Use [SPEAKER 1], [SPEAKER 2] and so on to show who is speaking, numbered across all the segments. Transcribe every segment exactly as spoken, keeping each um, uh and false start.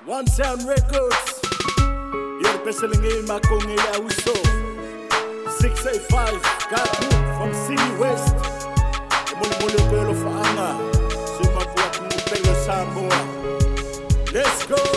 [SPEAKER 1] One Sound Records. You're bestselling in my Kongela Uso. six eight five, got from City West. OnesoundRecToleafoa. Samoa. Let's go.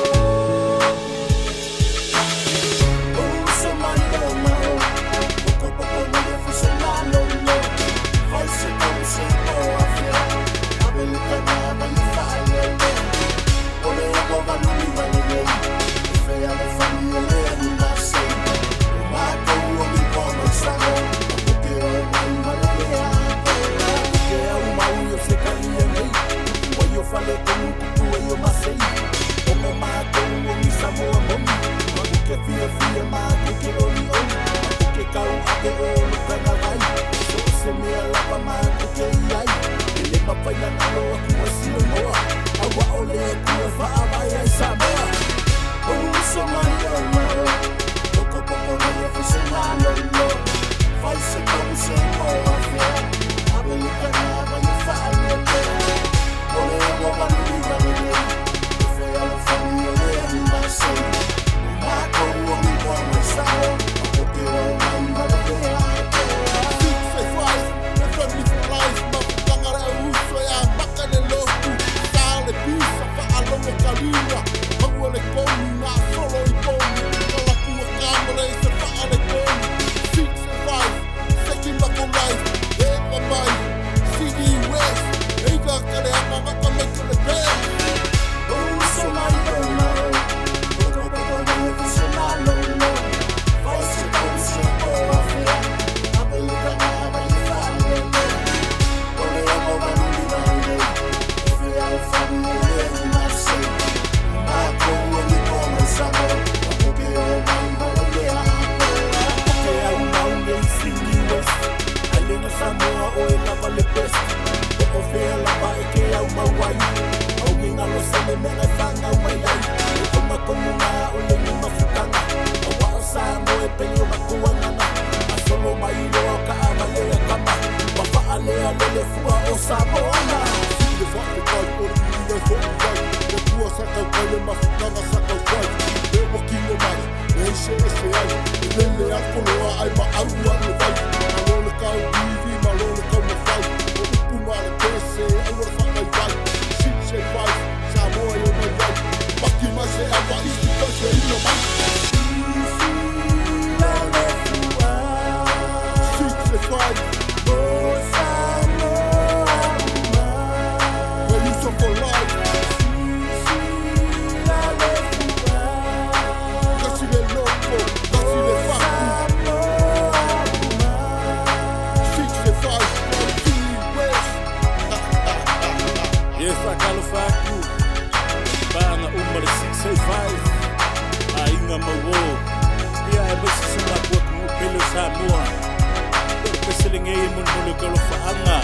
[SPEAKER 1] Samoa. Bestselling in OnesoundRecToleafoa.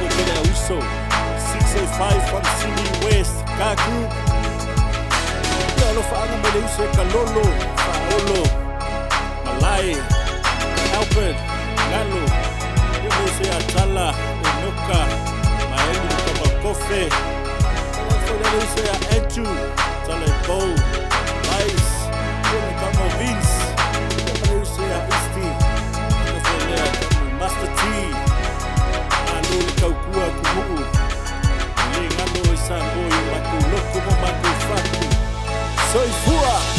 [SPEAKER 1] six eight five from City West. Kaku. Toloafoa Malaysia Kalolo, Paolo, Malay, Albert, Galo. Malaysia Tala, Unuka, Maeli Pokopoko. Malaysia Etu, Talebo, Rice, Vince. Istee, Master T, Anu Kaukua Kumu, Lingano Samoa, Maku Loko Maku Fatu, Soifua.